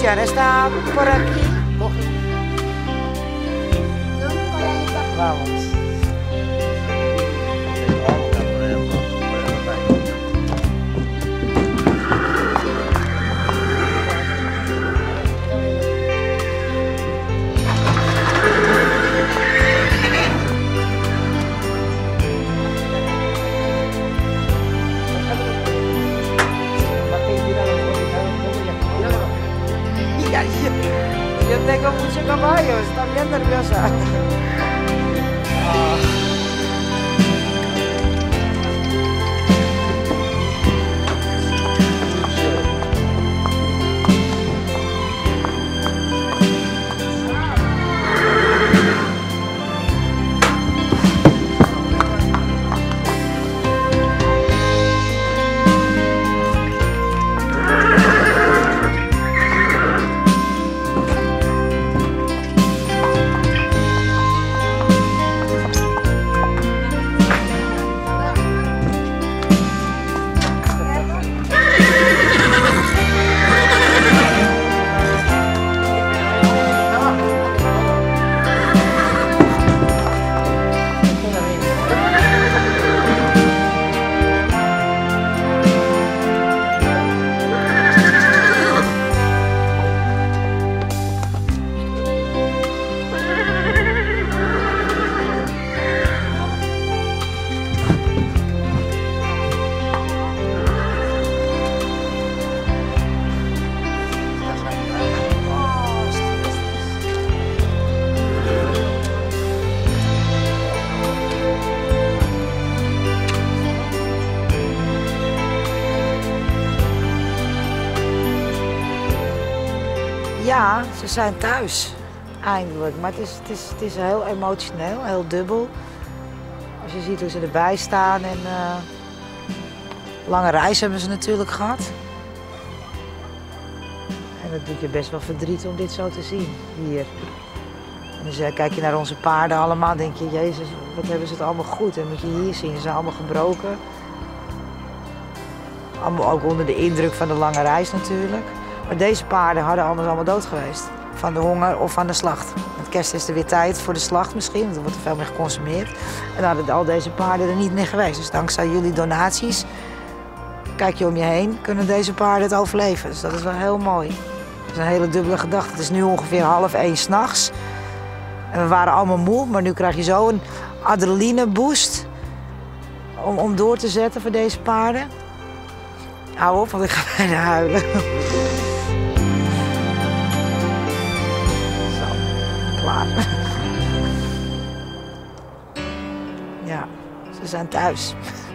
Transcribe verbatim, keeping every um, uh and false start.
Cristian está por aquí. Vamos. Yo tengo muchos caballos, está bien nerviosa. Ja, ze zijn thuis. Eindelijk. Maar het is, het is, het is heel emotioneel, heel dubbel. Als je ziet hoe ze erbij staan. En uh, lange reis hebben ze natuurlijk gehad. En dat doet je best wel verdriet om dit zo te zien, hier. En dus uh, kijk je naar onze paarden allemaal, denk je, Jezus, wat hebben ze het allemaal goed. En moet je hier zien, ze zijn allemaal gebroken. Allemaal ook onder de indruk van de lange reis natuurlijk. Maar deze paarden hadden anders allemaal dood geweest. Van de honger of van de slacht. Met kerst is er weer tijd voor de slacht misschien, want er wordt er veel meer geconsumeerd. En dan hadden al deze paarden er niet meer geweest. Dus dankzij jullie donaties, kijk je om je heen, kunnen deze paarden het overleven. Dus dat is wel heel mooi. Dat is een hele dubbele gedachte. Het is nu ongeveer half één 's nachts. En we waren allemaal moe, maar nu krijg je zo een adrenaline boost om, om door te zetten voor deze paarden. Hou op, want ik ga bijna huilen. Klaar. Ja, ze zijn thuis.